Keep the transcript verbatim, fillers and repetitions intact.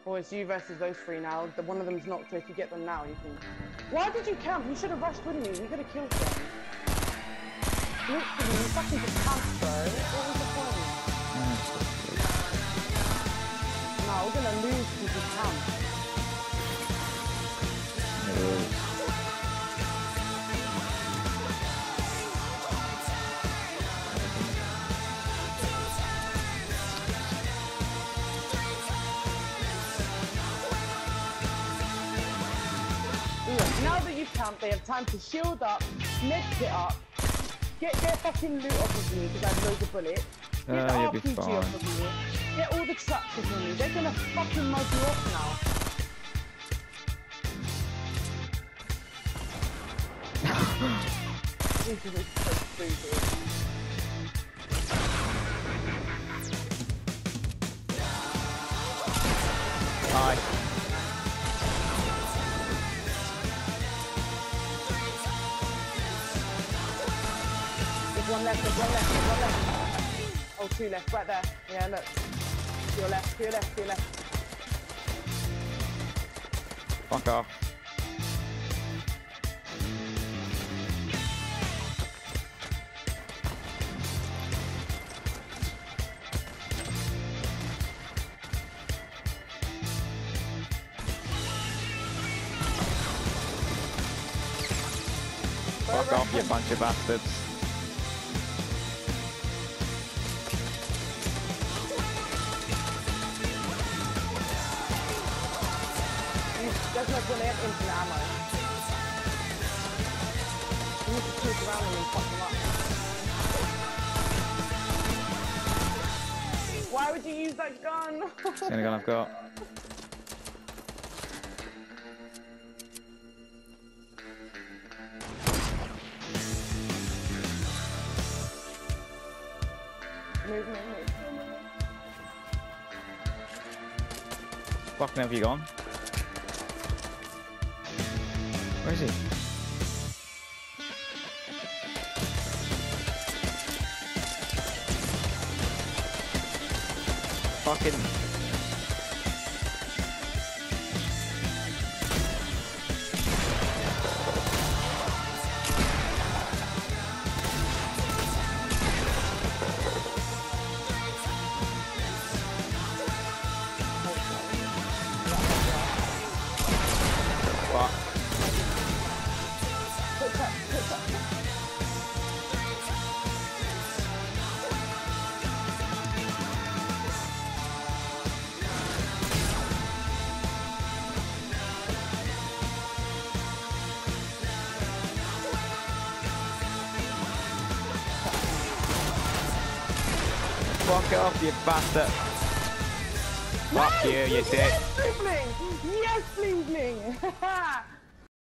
Or it's you versus those three now. The one of them's knocked, so if you get them now, you can... Why did you camp? You should have rushed with me. You could have killed them. Literally, you fucking just camped, bro. What was the point? No, we're gonna lose because you camped. Now that you've camped, they have time to shield up, med kit up, get their fucking loot off of me because I have loads of bullets, get Uh, the you'll R be P G fine. off of me, get all the traps off of me. They're gonna fucking mug you off now. This is so stupid. Hi. There's one left, there's one left, there's one left. Oh, two left, right there. Yeah, look. To your left, to your left, to your left. Fuck off. Fuck off, you bunch of bastards. There's no bullet, infinite ammo. You need to shoot around them and fuck them up. Why would you use that gun? It's the only gun I've got. Move, move, move. Fucking have you gone? Where is he? Fucking... Fuck. Put that, put that. Fuck off, you bastard. Fuck you, you dick. Yes, Bling! Yes, Bling Bling!